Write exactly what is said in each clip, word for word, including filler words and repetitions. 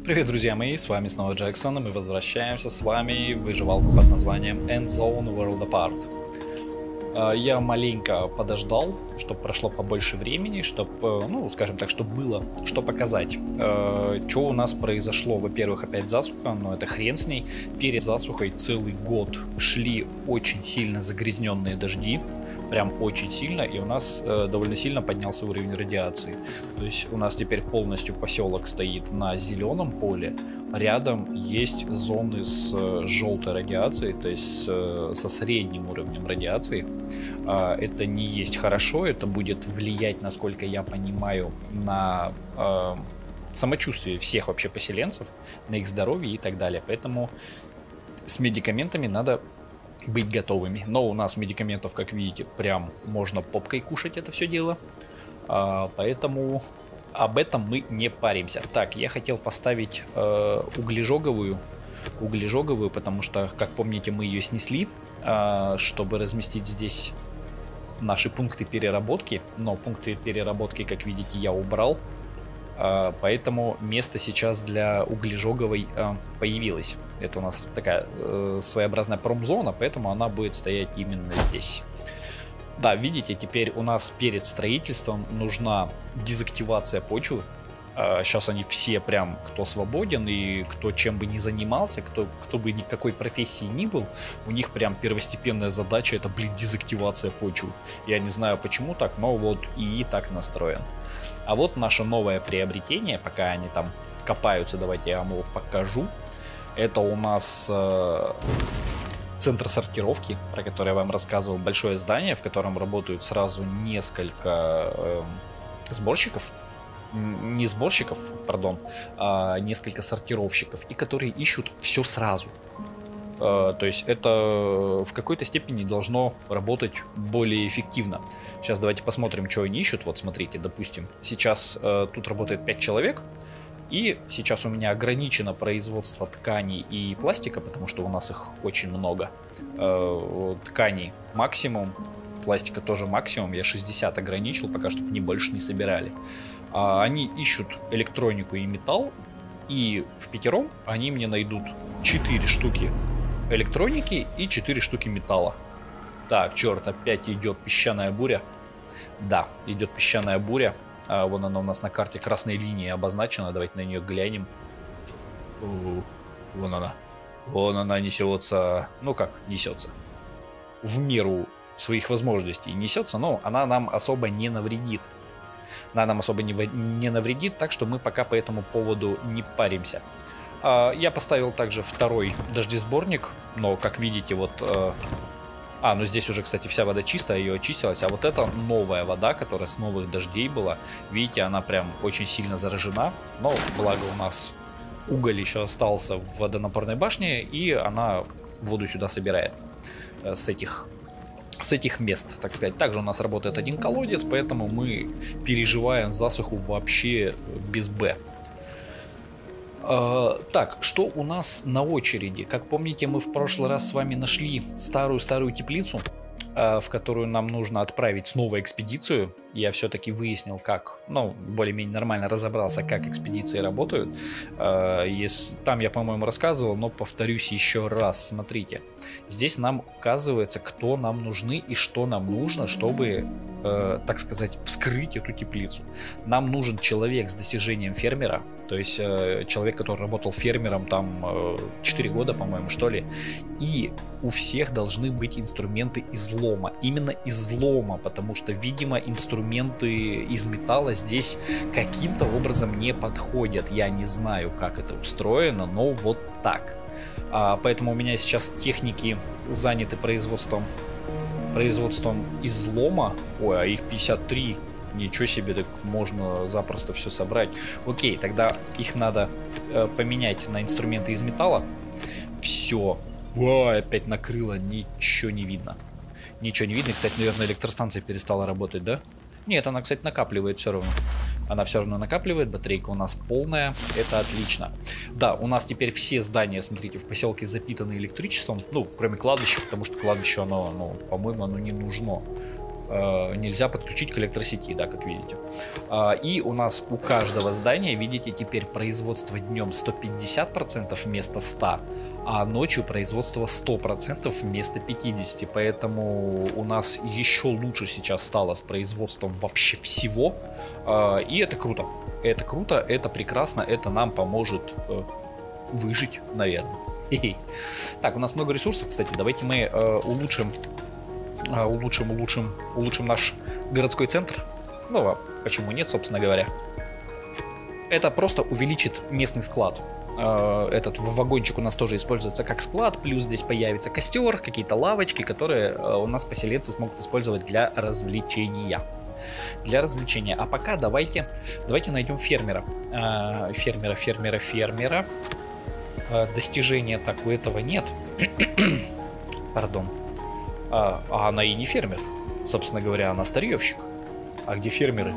Привет, друзья мои, с вами снова Джексон, и мы возвращаемся с вами в выживалку под названием Endzone World Apart. Я маленько подождал, чтобы прошло побольше времени, чтобы, ну, скажем так, чтобы было что показать. Что у нас произошло? Во-первых, опять засуха, но это хрен с ней. Перед засухой целый год шли очень сильно загрязненные дожди. Прям очень сильно, и у нас э, довольно сильно поднялся уровень радиации. То есть у нас теперь полностью поселок стоит на зеленом поле. Рядом есть зоны с э, желтой радиацией, то есть э, со средним уровнем радиации. Э, это не есть хорошо, это будет влиять, насколько я понимаю, на э, самочувствие всех вообще поселенцев, на их здоровье и так далее. Поэтому с медикаментами надо быть готовыми. Но у нас медикаментов, как видите, прям можно попкой кушать это все дело. А, поэтому об этом мы не паримся. Так, я хотел поставить э, углежоговую, углежоговую, потому что, как помните, мы ее снесли, э, чтобы разместить здесь наши пункты переработки. Но пункты переработки, как видите, я убрал. Uh, поэтому место сейчас для углежоговой uh, появилось. Это у нас такая uh, своеобразная промзона, поэтому она будет стоять именно здесь. Да, видите, теперь у нас перед строительством нужна дезактивация почвы. Uh, сейчас они все прям, кто свободен и кто чем бы ни занимался, кто, кто бы никакой профессии ни был, у них прям первостепенная задача — это, блин, дезактивация почвы. Я не знаю почему так, но вот и так настроен. А вот наше новое приобретение, пока они там копаются, давайте я вам его покажу. Это у нас э, центр сортировки, про который я вам рассказывал. Большое здание, в котором работают сразу несколько э, сборщиков. Не сборщиков, пардон, а несколько сортировщиков, и которые ищут все сразу. Uh, то есть это в какой-то степени должно работать более эффективно. Сейчас давайте посмотрим, что они ищут. Вот смотрите, допустим, сейчас uh, тут работает пять человек, и сейчас у меня ограничено производство тканей и пластика, потому что у нас их очень много. Uh, тканей максимум, пластика тоже максимум, я шестьдесят ограничил, пока чтобы они больше не собирали. Uh, они ищут электронику и металл, и в пятером они мне найдут четыре штуки электроники и четыре штуки металла. Так, черт, опять идет песчаная буря. Да, идет песчаная буря. А, вон она у нас на карте красной линией обозначена. Давайте на нее глянем. У-у-у. Вон она. Вон она несется. Ну как несется? В меру своих возможностей несется, но она нам особо не навредит. Она нам особо не, не навредит, так что мы пока по этому поводу не паримся. Я поставил также второй дождесборник, но, как видите, вот... А, ну здесь уже, кстати, вся вода чистая, ее очистилась, а вот это новая вода, которая с новых дождей была. Видите, она прям очень сильно заражена, но, благо, у нас уголь еще остался в водонапорной башне, и она воду сюда собирает с этих... с этих мест, так сказать. Также у нас работает один колодец, поэтому мы переживаем засуху вообще без «Б». Uh, так, что у нас на очереди? Как помните, мы в прошлый раз с вами нашли старую-старую теплицу, uh, в которую нам нужно отправить снова экспедицию. Я все-таки выяснил, как, ну, более-менее нормально разобрался, как экспедиции работают. Uh, если, там я, по-моему, рассказывал, но повторюсь еще раз. Смотрите, здесь нам указывается, кто нам нужны и что нам нужно, чтобы... так сказать, вскрыть эту теплицу. Нам нужен человек с достижением фермера, то есть э, человек, который работал фермером там э, четыре года, по-моему, что ли. И у всех должны быть инструменты излома. Именно излома, потому что, видимо, инструменты из металла здесь каким-то образом не подходят. Я не знаю, как это устроено, но вот так. А, поэтому у меня сейчас техники заняты производством производством излома. Ой, а их пятьдесят три. Ничего себе, так можно запросто все собрать. Окей, тогда их надо э, поменять на инструменты из металла. Все. Ой, опять накрыло, ничего не видно. Ничего не видно. Кстати, наверное, электростанция перестала работать, да? Нет, она, кстати, накапливает все равно. Она все равно накапливает, батарейка у нас полная, это отлично. Да, у нас теперь все здания, смотрите, в поселке запитаны электричеством, ну, кроме кладбища, потому что кладбище, оно, ну, по-моему, оно не нужно. э, нельзя подключить к электросети, да, как видите. Э, и у нас у каждого здания, видите, теперь производство днем сто пятьдесят процентов вместо ста, а ночью производство сто процентов вместо пятидесяти. Поэтому у нас еще лучше сейчас стало с производством вообще всего. Э, и это круто. Это круто, это прекрасно, это нам поможет э, выжить, наверное. Хе-хе. Так, у нас много ресурсов, кстати. Давайте мы э, улучшим, э, улучшим, улучшим, улучшим наш городской центр. Ну, а почему нет, собственно говоря. Это просто увеличит местный склад. Э, этот вагончик у нас тоже используется как склад. Плюс здесь появится костер, какие-то лавочки, которые э, у нас поселенцы смогут использовать для развлечения. Для развлечения. А пока давайте, давайте найдем фермера. Э, фермера, фермера, фермера. Э, достижения так у этого нет. Пардон. А, а она и не фермер. Собственно говоря, она старьевщик. А где фермеры?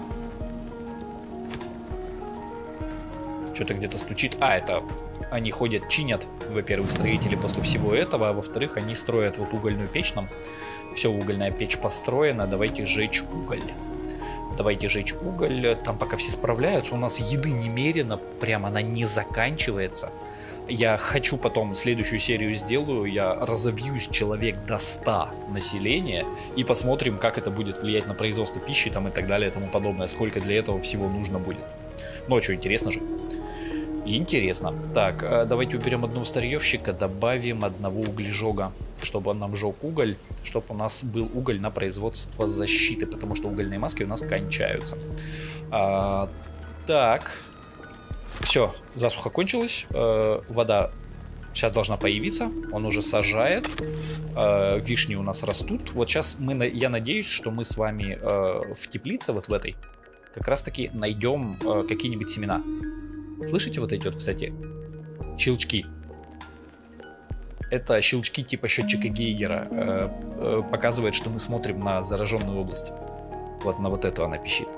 Что-то где-то стучит. А, это они ходят, чинят, во-первых, строители после всего этого, а во-вторых, они строят вот угольную печь нам. Все, угольная печь построена. Давайте жечь уголь. Давайте жечь уголь. Там пока все справляются, у нас еды немерено. Прям она не заканчивается. Я хочу потом следующую серию сделаю. Я разовьюсь человек до ста населения. И посмотрим, как это будет влиять на производство пищи там, и так далее и тому подобное. Сколько для этого всего нужно будет. Ну а что, интересно же. Интересно. Так, давайте уберем одного старьевщика, добавим одного углежога, чтобы он нам жег уголь, чтобы у нас был уголь на производство защиты, потому что угольные маски у нас кончаются. А, так, все, засуха кончилась, а, вода сейчас должна появиться, он уже сажает, а, вишни у нас растут. Вот сейчас мы, я надеюсь, что мы с вами а, в теплице вот в этой как раз таки найдем а, какие-нибудь семена. Слышите вот эти вот, кстати, щелчки? Это щелчки типа счетчика Гейгера. Э, э, показывает, что мы смотрим на зараженную область. Вот на вот эту она пищит.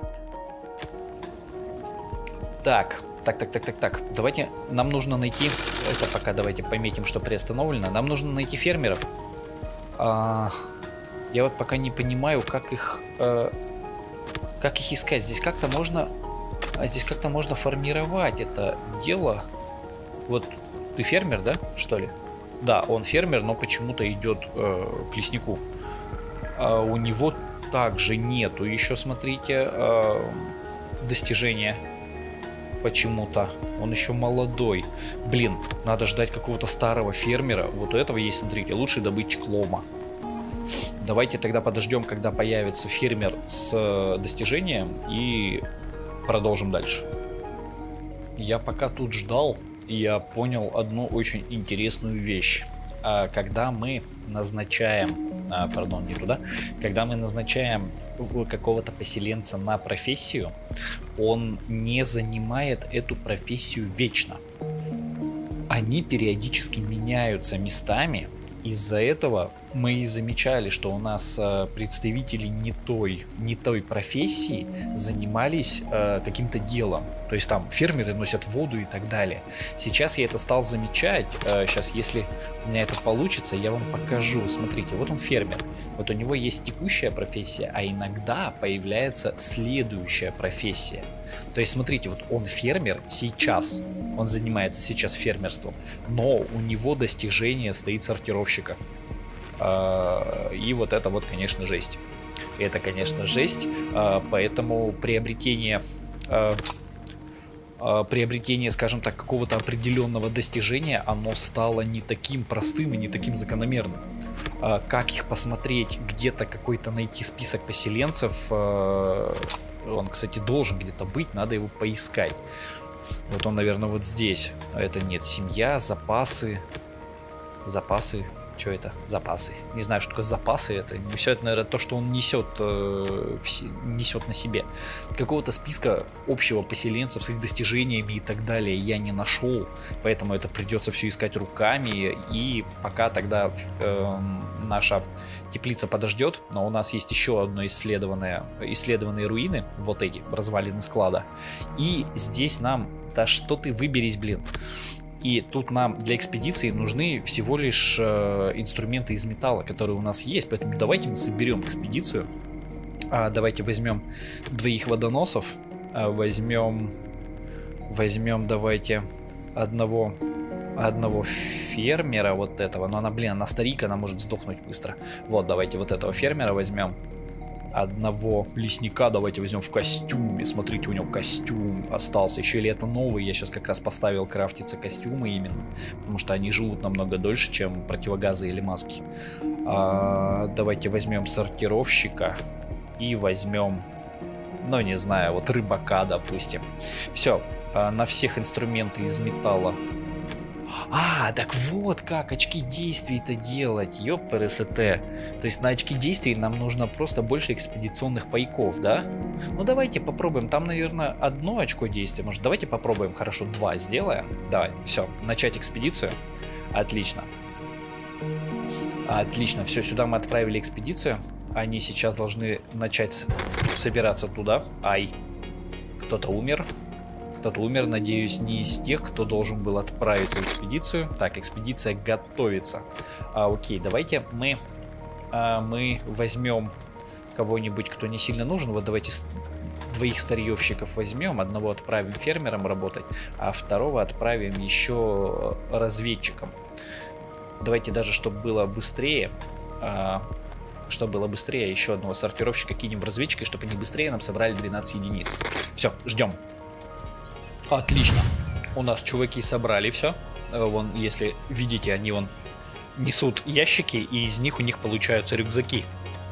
Так, так, так, так, так, так. Давайте, нам нужно найти... Это пока давайте пометим, что приостановлено. Нам нужно найти фермеров. А, я вот пока не понимаю, как их... Э, как их искать. Здесь как-то можно... А здесь как-то можно формировать это дело. Вот ты фермер, да, что ли? Да, он фермер, но почему-то идет э, к леснику. А у него также нету. Еще смотрите, э, достижения. Почему-то. Он еще молодой. Блин, надо ждать какого-то старого фермера. Вот у этого есть, смотрите, лучший добытчик лома. Давайте тогда подождем, когда появится фермер с э, достижением, и продолжим дальше. Я пока тут ждал, я понял одну очень интересную вещь. Когда мы назначаем, а, пардон, не туда, когда мы назначаем какого-то поселенца на профессию, он не занимает эту профессию вечно. Они периодически меняются местами. Из-за этого мы и замечали, что у нас э, представители не той, не той профессии занимались э, каким-то делом. То есть там фермеры носят воду и так далее. Сейчас я это стал замечать. Э, сейчас, если у меня это получится, я вам покажу. Смотрите, вот он фермер. Вот у него есть текущая профессия, а иногда появляется следующая профессия. То есть, смотрите, вот он фермер сейчас, он занимается сейчас фермерством, но у него достижение стоит сортировщика. И вот это вот, конечно, жесть. Это, конечно, жесть. Поэтому приобретение, приобретение, скажем так, какого-то определенного достижения, оно стало не таким простым и не таким закономерным. Как их посмотреть, где-то какой-то найти список поселенцев, он, кстати, должен где-то быть, надо его поискать. Вот он, наверное, вот здесь. Это нет, семья, запасы. Запасы. Что это? Запасы. Не знаю, что такое запасы. Это не все это, наверное, то, что он несет, э, все, несет на себе. Какого-то списка общего поселенцев с их достижениями и так далее я не нашел. Поэтому это придется все искать руками. И пока тогда э, наша теплица подождет. Но у нас есть еще одно исследованное, исследованные руины. Вот эти развалины склада. И здесь нам... Да что ты выберись, блин. И тут нам для экспедиции нужны всего лишь э, инструменты из металла, которые у нас есть. Поэтому давайте мы соберем экспедицию. А, давайте возьмем двоих водоносов. А, возьмем... Возьмем, давайте, одного... Одного фермера вот этого. Но она, блин, она старик, она может сдохнуть быстро. Вот, давайте вот этого фермера возьмем. Одного лесника давайте возьмем в костюме. Смотрите, у него костюм остался. Еще или это новый. Я сейчас как раз поставил крафтиться костюмы именно. Потому что они живут намного дольше, чем противогазы или маски. А, давайте возьмем сортировщика. И возьмем, ну не знаю, вот рыбака, допустим. Все, а, на всех инструменты из металла. А, так вот как очки действий-то делать, ёпрст. То есть на очки действий нам нужно просто больше экспедиционных пайков, да? Ну давайте попробуем, там, наверное, одно очко действия, может, давайте попробуем, хорошо, два сделаем. Давай, все, начать экспедицию. Отлично. Отлично, все, сюда мы отправили экспедицию. Они сейчас должны начать собираться туда. Ай, кто-то умер. Кто-то умер, надеюсь, не из тех, кто должен был отправиться в экспедицию. Так, экспедиция готовится. А, окей, давайте мы, а, мы возьмем кого-нибудь, кто не сильно нужен. Вот давайте двоих старьевщиков возьмем. Одного отправим фермером работать, а второго отправим еще разведчиком. Давайте даже, чтобы было быстрее... А, чтобы было быстрее, еще одного сортировщика кинем в разведчика, чтобы они быстрее нам собрали двенадцать единиц. Все, ждем. Отлично. У нас чуваки собрали все. Вон, если видите, они вон несут ящики, и из них у них получаются рюкзаки.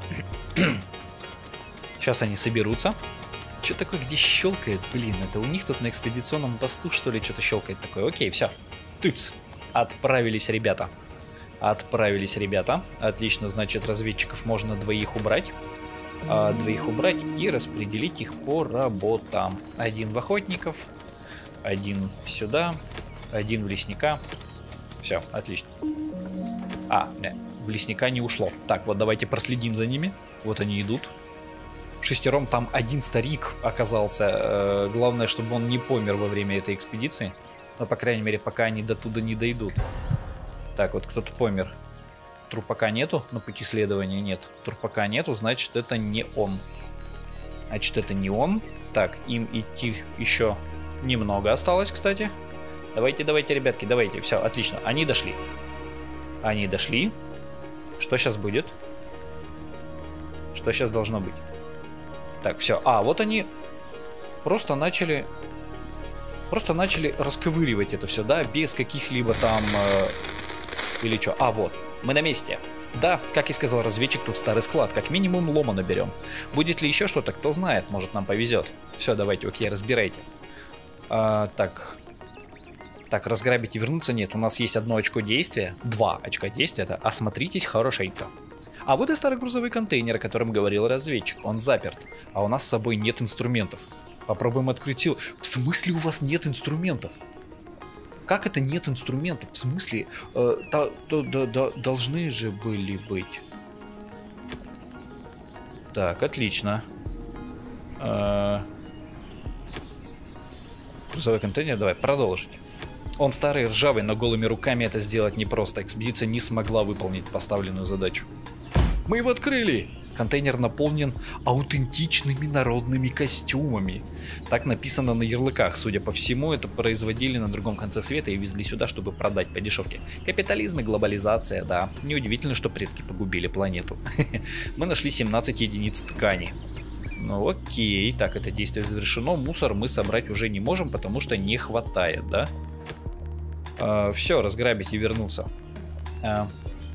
Сейчас они соберутся. Что такое, где щелкает? Блин, это у них тут на экспедиционном посту, что ли, что-то щелкает такое. Окей, все. Тыц. Отправились ребята. Отправились ребята. Отлично, значит, разведчиков можно двоих убрать. А, двоих убрать и распределить их по работам. Один в охотников. Один сюда, один в лесника. Все, отлично. А, не, в лесника не ушло. Так, вот давайте проследим за ними. Вот они идут. Шестером там один старик оказался. Э, главное, чтобы он не помер во время этой экспедиции. Но, по крайней мере, пока они до туда не дойдут. Так, вот кто-то помер. Трупака нету, на пути следования нет. Трупака нету, значит, это не он. Значит, это не он. Так, им идти еще... Немного осталось, кстати. Давайте, давайте, ребятки, давайте. Все, отлично. Они дошли. Они дошли. Что сейчас будет? Что сейчас должно быть? Так, все. А, вот они просто начали... Просто начали расковыривать это все, да? Без каких-либо там... Э, или что? А, вот. Мы на месте. Да, как и сказал разведчик, тут старый склад. Как минимум лома наберем. Будет ли еще что-то, кто знает. Может, нам повезет. Все, давайте, окей, разбирайте. А, так, так, разграбить и вернуться нет. У нас есть одно очко действия, два очка действия. Это осмотритесь хорошенько. А вот и старый грузовой контейнер, о котором говорил разведчик. Он заперт, а у нас с собой нет инструментов. Попробуем открыть силу. В смысле у вас нет инструментов? Как это нет инструментов? В смысле? Э, да, да, да, да, должны же были быть. Так, отлично. Э, грузовой контейнер, давай продолжить. Он старый, ржавый, но голыми руками это сделать непросто. Экспедиция не смогла выполнить поставленную задачу. Мы его открыли! Контейнер наполнен аутентичными народными костюмами. Так написано на ярлыках. Судя по всему, это производили на другом конце света и везли сюда, чтобы продать по дешевке. Капитализм и глобализация, да. Неудивительно, что предки погубили планету. Мы нашли семнадцать единиц ткани. Ну окей, так, это действие завершено. Мусор мы собрать уже не можем, потому что не хватает, да? А, все, разграбить и вернуться. А.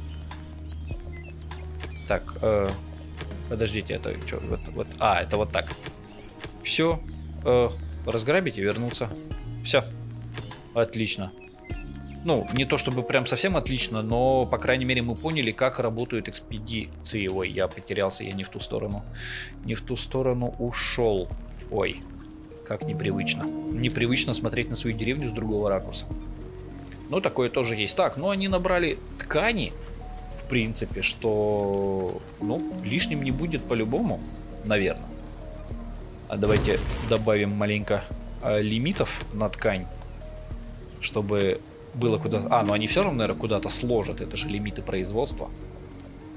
Так, э, подождите, это что? Вот, вот, а, это вот так. Все, э, разграбить и вернуться. Все, отлично. Ну, не то чтобы прям совсем отлично, но, по крайней мере, мы поняли, как работают экспедиции. Ой, я потерялся, я не в ту сторону. Не в ту сторону ушел. Ой, как непривычно. Непривычно смотреть на свою деревню с другого ракурса. Ну, такое тоже есть. Так, ну, они набрали ткани, в принципе, что, ну, лишним не будет по-любому, наверное. А давайте добавим маленько а, лимитов на ткань, чтобы... Было куда... А, ну они все равно, наверное, куда-то сложат. Это же лимиты производства.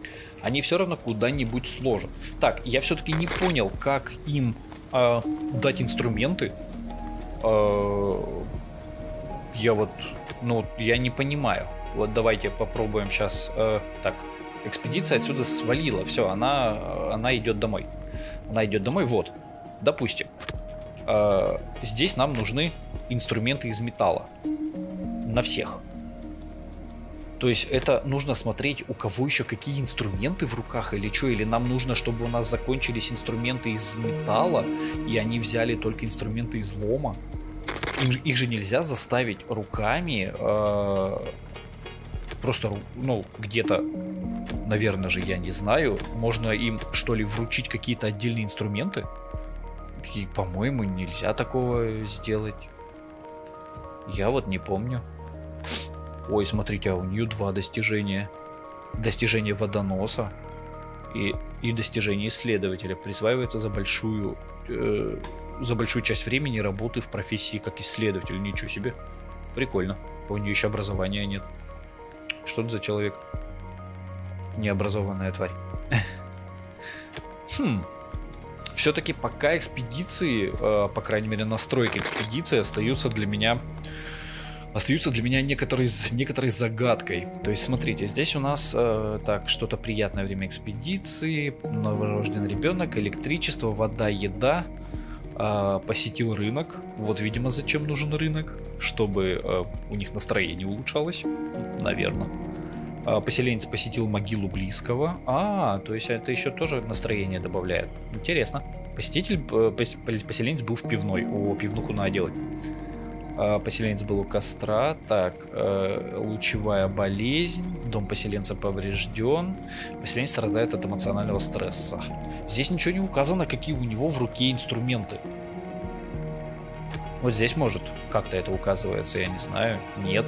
они все равно куда-нибудь сложат. Так, я все-таки не понял, как им э, дать инструменты. Э, я вот, ну, я не понимаю. Вот давайте попробуем сейчас. Э, так, экспедиция отсюда свалила. Все, она, она идет домой. Она идет домой, вот. Допустим. Э, здесь нам нужны инструменты из металла. На всех. То есть это нужно смотреть, у кого еще какие инструменты в руках или что, или нам нужно, чтобы у нас закончились инструменты из металла, и они взяли только инструменты из лома. Им, их же нельзя заставить руками, э, просто, ну, где-то, наверное же, я не знаю, можно им, что ли, вручить какие-то отдельные инструменты? И, по-моему, нельзя такого сделать. Я вот не помню. Ой, смотрите, а у нее два достижения. Достижение водоноса и, и достижение исследователя. Присваивается за большую, э, за большую часть времени работы в профессии как исследователь. Ничего себе. Прикольно. У нее еще образования нет. Что это за человек? Необразованная тварь. Хм. Все-таки пока экспедиции, э, по крайней мере настройки экспедиции остаются для меня... Остаются для меня некоторые, некоторой загадкой. То есть, смотрите, здесь у нас э, так, что-то приятное время экспедиции, новорожденный ребенок, электричество, вода, еда, э, посетил рынок. Вот, видимо, зачем нужен рынок, чтобы э, у них настроение улучшалось, наверное. Э, поселенец посетил могилу близкого. А, то есть это еще тоже настроение добавляет. Интересно. Посетитель, э, поселенец был в пивной. О, пивнуху надо делать. Поселенец был у костра. Так, э, лучевая болезнь. Дом поселенца поврежден. Поселенец страдает от эмоционального стресса. Здесь ничего не указано, какие у него в руке инструменты. Вот здесь может как-то это указывается, я не знаю. Нет.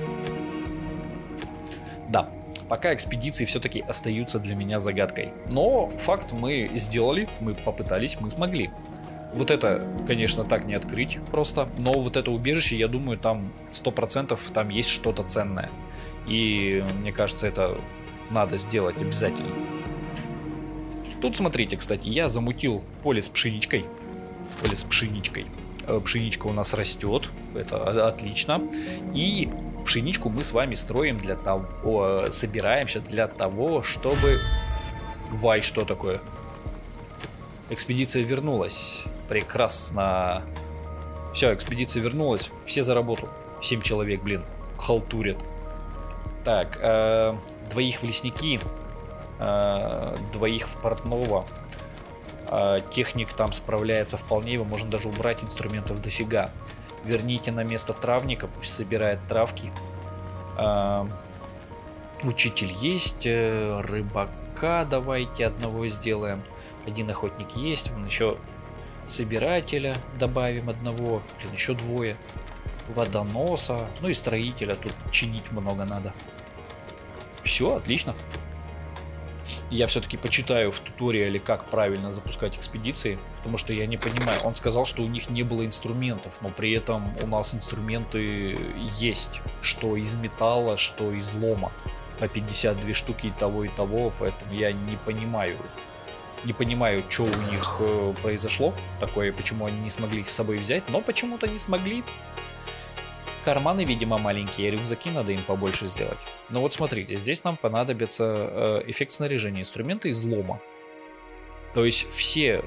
Да, пока экспедиции все-таки остаются для меня загадкой. Но факт мы сделали, мы попытались, мы смогли. Вот это, конечно, так не открыть просто. Но вот это убежище, я думаю, там сто процентов там есть что-то ценное. И мне кажется, это надо сделать обязательно. Тут смотрите, кстати, я замутил поле с пшеничкой. Поле с пшеничкой. Пшеничка у нас растет. Это отлично. И пшеничку мы с вами строим для того... Собираемся для того, чтобы... Вай, что такое? Экспедиция вернулась. Прекрасно. Все, экспедиция вернулась. Все за работу. Семь человек, блин, халтурят. Так, э, двоих в лесники, э, двоих в портного. Э, техник там справляется вполне. Его можно даже убрать, инструментов дофига. Верните на место травника, пусть собирает травки. Э, учитель есть. Э, рыбака давайте одного сделаем. Один охотник есть, он еще собирателя добавим одного, блин, еще двое, водоноса, ну и строителя, тут чинить много надо. Все, отлично. Я все-таки почитаю в туториале, как правильно запускать экспедиции, потому что я не понимаю, он сказал, что у них не было инструментов, но при этом у нас инструменты есть, что из металла, что из лома, по пятьдесят две штуки и того и того, поэтому я не понимаю. Не понимаю, что у них э, произошло такое, почему они не смогли их с собой взять, но почему-то не смогли. Карманы, видимо, маленькие, рюкзаки надо им побольше сделать. Ну вот смотрите, здесь нам понадобится э, эффект снаряжения, инструменты из лома. То есть все,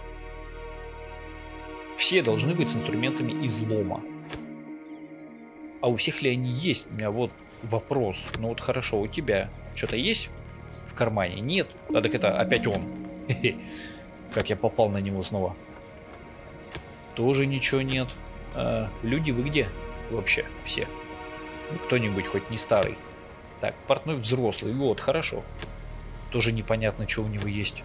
все должны быть с инструментами из лома. А у всех ли они есть? У меня вот вопрос. Ну вот хорошо, у тебя что-то есть в кармане? Нет? А так это опять он. Как я попал на него снова. Тоже ничего нет. А, люди, вы где вообще все? Ну, кто-нибудь хоть не старый. Так, портной взрослый. Вот, хорошо. Тоже непонятно, что у него есть.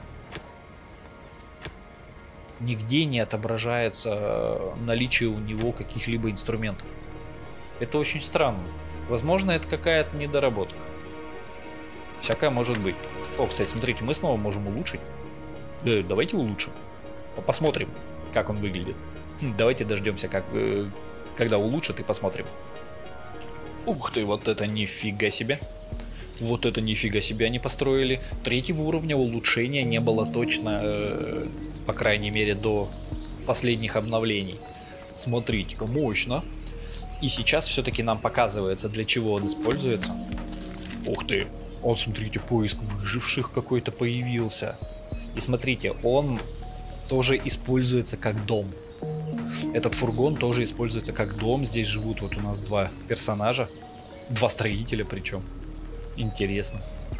Нигде не отображается наличие у него каких-либо инструментов. Это очень странно. Возможно, это какая-то недоработка. Всякое может быть. О, кстати, смотрите, мы снова можем улучшить. Давайте улучшим. Посмотрим, как он выглядит. Давайте дождемся, как, когда улучшат, и посмотрим. Ух ты, вот это нифига себе. Вот это нифига себе они построили. Третьего уровня улучшения не было точно, э, по крайней мере, до последних обновлений. Смотрите-ка, мощно. И сейчас все-таки нам показывается, для чего он используется. Ух ты. Вот, смотрите, поиск выживших какой-то появился. И смотрите, он тоже используется как дом. Этот фургон тоже используется как дом. Здесь живут вот у нас два персонажа. Два строителя причем. Интересно.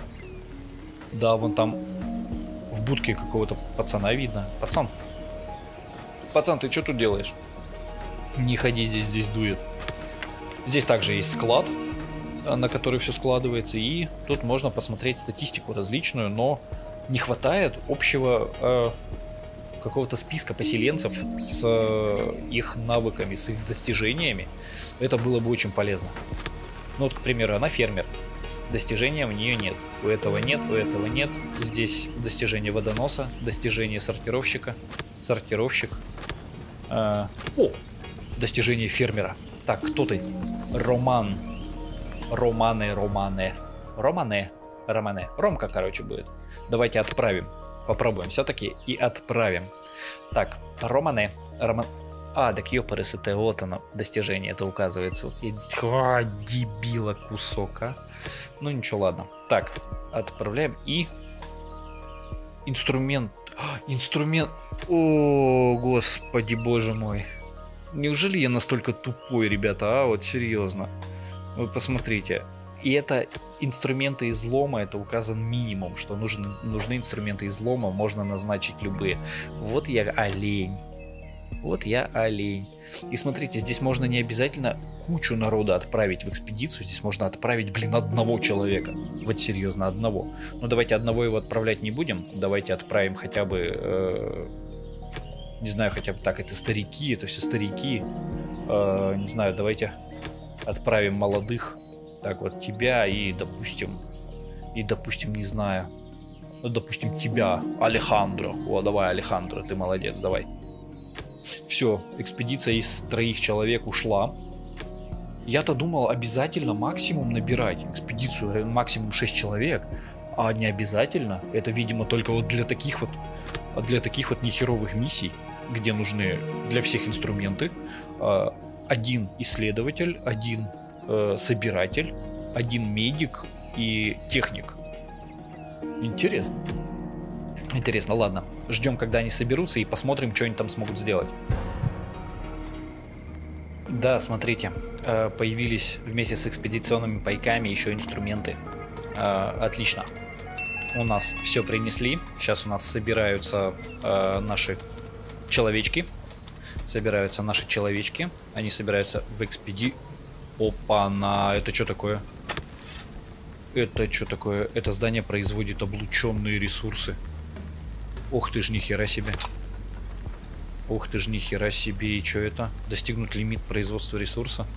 Да, вон там в будке какого-то пацана видно. Пацан. Пацан, ты что тут делаешь? Не ходи, здесь, здесь дует. Здесь также есть склад, на который все складывается. И тут можно посмотреть статистику различную, но не хватает общего э, какого-то списка поселенцев с э, их навыками, с их достижениями. Это было бы очень полезно. Ну вот, к примеру, она фермер. Достижения у нее нет. У этого нет, у этого нет. Здесь достижение водоноса, достижение сортировщика, сортировщик. Э, о! Достижение фермера. Так, кто ты? Роман. Романы, Романы. Романе. Романе. Ромка, короче, будет. Давайте отправим. Попробуем все-таки и отправим. Так, Романе. Роман... А, так ёпарас, это вот оно, достижение, это указывается. Вот я... А, дебила кусок, а. Ну ничего, ладно. Так, отправляем и... Инструмент. А, инструмент. О, господи, боже мой. Неужели я настолько тупой, ребята, а? Вот серьезно. Вы посмотрите. И это инструменты излома, это указан минимум, что нужны, нужны инструменты излома, можно назначить любые. Вот я олень. Вот я олень. И смотрите, здесь можно не обязательно кучу народа отправить в экспедицию, здесь можно отправить, блин, одного человека. Вот серьезно, одного. Но давайте одного его отправлять не будем, давайте отправим хотя бы... Э Не знаю, хотя бы так, это старики, это все старики. Э, не знаю, давайте отправим молодых. Так, вот тебя и, допустим, и, допустим, не знаю. Ну, допустим, тебя, Алехандро. О, давай, Алехандро, ты молодец, давай. Все, экспедиция из троих человек ушла. Я-то думал, обязательно максимум набирать экспедицию, максимум шесть человек. А не обязательно. Это, видимо, только вот для таких вот, для таких вот нехеровых миссий, где нужны для всех инструменты. Один исследователь, один э, собиратель, один медик и техник. Интересно. Интересно, ладно. Ждем, когда они соберутся, и посмотрим, что они там смогут сделать. Да, смотрите, э, появились вместе с экспедиционными пайками еще инструменты. Э, отлично. У нас все принесли. Сейчас у нас собираются э, наши человечки. Собираются наши человечки. Они собираются в экспеди... Опа-на! Это что такое? Это что такое? Это здание производит облученные ресурсы. Ух ты ж, нихера себе. Ух ты ж, нихера себе. И что это? Достигнут лимит производства ресурса.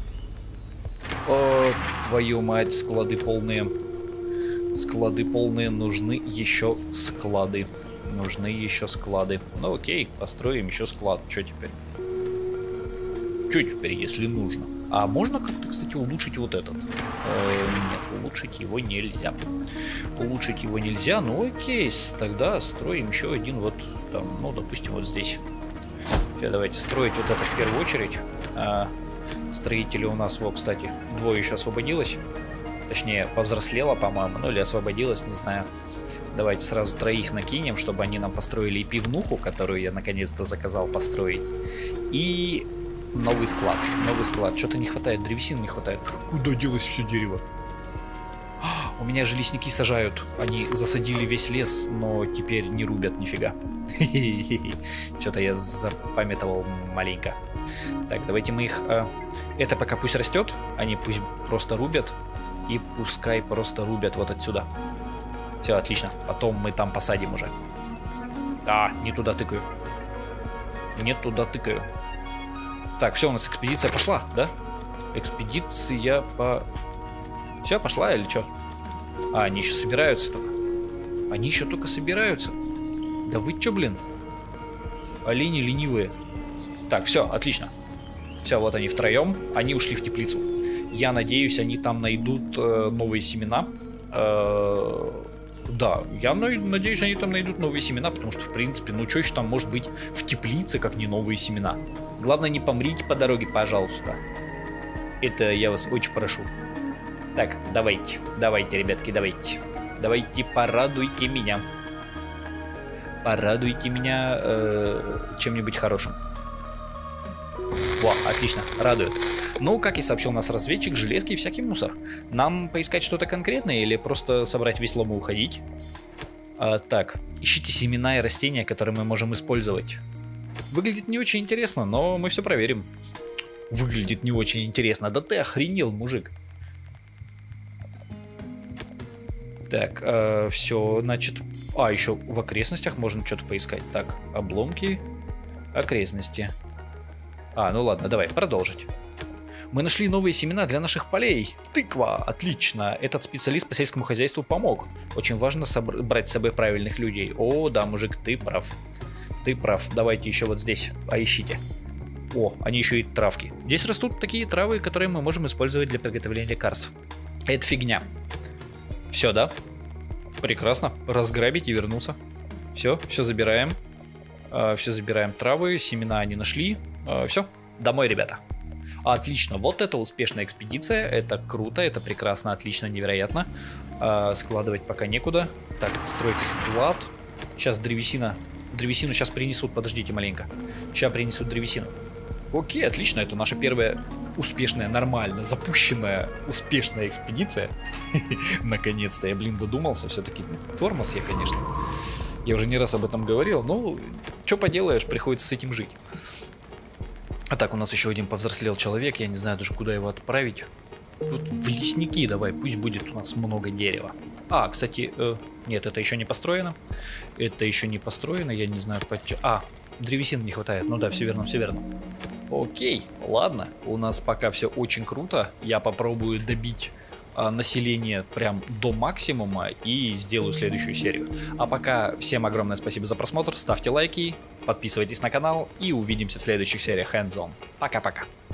О, твою мать, склады полные. Склады полные, нужны еще склады. Нужны еще склады. Ну окей, построим еще склад. Что теперь? Что теперь, если нужно? А можно как-то, кстати, улучшить вот этот? Э, нет, улучшить его нельзя. Улучшить его нельзя, ну окей, тогда строим еще один вот там, ну, допустим, вот здесь. Теперь давайте строить вот это в первую очередь. А, строители у нас, вот, кстати, двое еще освободилось. Точнее, повзрослела, по-моему, ну или освободилась, не знаю. Давайте сразу троих накинем, чтобы они нам построили и пивнуху, которую я наконец-то заказал построить. И новый склад. Новый склад. Что-то не хватает, древесины не хватает. Куда делось все дерево? У меня же лесники сажают. Они засадили весь лес, но теперь не рубят нифига. Что-то я запамятовал маленько. Так, давайте мы их... Э, это пока пусть растет. Они пусть просто рубят. И пускай просто рубят вот отсюда. Все, отлично. Потом мы там посадим уже. А, не туда тыкаю. Не туда тыкаю. Так, все, у нас экспедиция пошла, да? Экспедиция по... Все, пошла или что? А, они еще собираются только. Они еще только собираются. Да вы че, блин? Олени ленивые. Так, все, отлично. Все, вот они втроем. Они ушли в теплицу. Я надеюсь, они там найдут э, новые семена. Э, да, я надеюсь, они там найдут новые семена, потому что, в принципе, ну что еще там может быть в теплице, как не новые семена. Главное, не помрите по дороге, пожалуйста. Это я вас очень прошу. Так, давайте, давайте, ребятки, давайте. Давайте, порадуйте меня. Порадуйте меня э, чем-нибудь хорошим. Во, отлично, радует. Ну, как и сообщил нас разведчик, железки и всякий мусор. Нам поискать что-то конкретное или просто собрать весь лом и уходить? А, так, ищите семена и растения, которые мы можем использовать. Выглядит не очень интересно, но мы все проверим. Выглядит не очень интересно. Да ты охренел, мужик. Так, э, все, значит... А, еще в окрестностях можно что-то поискать. Так, обломки, окрестности. А, ну ладно, давай, продолжить. Мы нашли новые семена для наших полей. Тыква, отлично. Этот специалист по сельскому хозяйству помог. Очень важно брать с собой правильных людей. О, да, мужик, ты прав. Ты прав. Давайте еще вот здесь поищите. О, они еще и травки. Здесь растут такие травы, которые мы можем использовать для приготовления лекарств. Это фигня. Все, да? Прекрасно. Разграбить и вернуться. Все, все забираем. Все забираем травы, семена они нашли. Все, домой, ребята. Отлично, вот это успешная экспедиция. Это круто, это прекрасно, отлично, невероятно. Складывать пока некуда. Так, стройте склад. Сейчас древесина. Древесину сейчас принесут, подождите маленько. Сейчас принесут древесину. Окей, отлично, это наша первая успешная, нормально запущенная, успешная экспедиция. Наконец-то я, блин, додумался. Все-таки тормоз я, конечно. Я уже не раз об этом говорил. Ну, что поделаешь, приходится с этим жить. А так, у нас еще один повзрослел человек. Я не знаю даже, куда его отправить. Тут в лесники давай, пусть будет у нас много дерева. А, кстати, э, нет, это еще не построено. Это еще не построено, я не знаю, почему. А, древесины не хватает. Ну да, все верно, все верно. Окей, ладно, у нас пока все очень круто. Я попробую добить а, население прям до максимума и сделаю следующую серию. А пока всем огромное спасибо за просмотр, ставьте лайки, подписывайтесь на канал и увидимся в следующих сериях Hands On. Пока-пока.